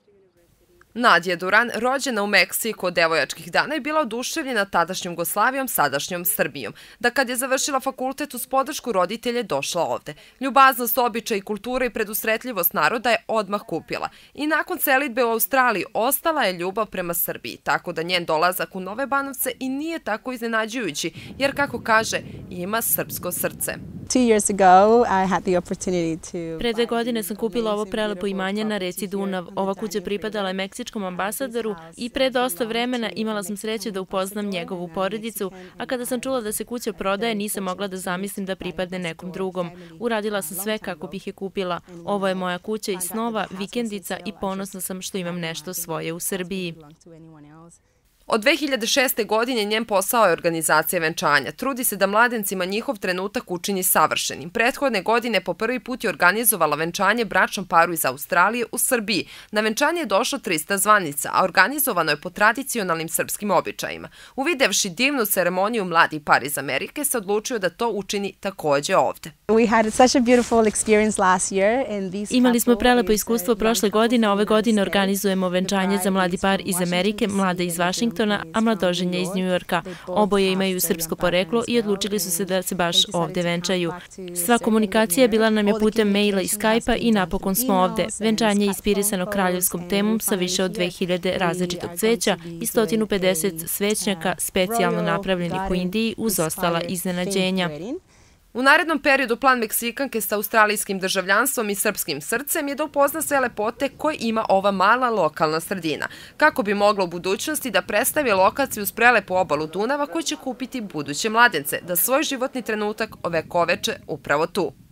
Nadija Duran, rođena u Meksiku od devojačkih dana, je bila oduševljena tadašnjom Jugoslavijom, sadašnjom Srbijom. Da kad je završila fakultet uz podršku roditelje došla ovde. Ljubaznost, običaj i kultura i predusretljivost naroda je odmah kupila. I nakon selidbe u Australiji ostala je ljubav prema Srbiji, tako da njen dolazak u Nove Banovce i nije tako iznenađujući, jer kako kaže, ima srpsko srce. Pre 2 godine sam kupila ovo prelepo imanje na reci Dunav. Ova kuća pripadala je meksičkom ambasadoru i pre dosta vremena imala sam sreće da upoznam njegovu porodicu, a kada sam čula da se kuća prodaje nisam mogla da zamislim da pripadne nekom drugom. Uradila sam sve kako bih je kupila. Ovo je moja kuća iz snova, vikendica i ponosna sam što imam nešto svoje u Srbiji. Od 2006. godine njen posao je organizacija venčanja. Trudi se da mladencima njihov trenutak učini savršenim. Prethodne godine po prvi put je organizovala venčanje bračnom paru iz Australije u Srbiji. Na venčanje je došlo 300 zvanica, a organizovano je po tradicionalnim srpskim običajima. Uvidevši divnu ceremoniju, mladi par iz Amerike se odlučio da to učini takođe ovde. Imali smo prelepo iskustvo prošle godine, ove godine organizujemo venčanje za mladi par iz Amerike, mlada iz Vašingtona, a mladoženja iz Njujorka. Oboje imaju srpsko poreklo i odlučili su se da se baš ovde venčaju. Sva komunikacija bila nam je putem maila i Skype-a i napokon smo ovde. Venčanje je inspirisano kraljevskom temom sa više od 2000 različitog cveća i 150 svećnjaka specijalno napravljenih u Indiji uz ostala iznenađenja. U narednom periodu plan Meksikanke sa australijskim državljanstvom i srpskim srcem je da upozna sve lepote koje ima ova mala lokalna sredina, kako bi mogla u budućnosti da predstavi lokaciju uz prelepu obalu Dunava koju će kupiti buduće mladence, da svoj životni trenutak ovekoveče upravo tu.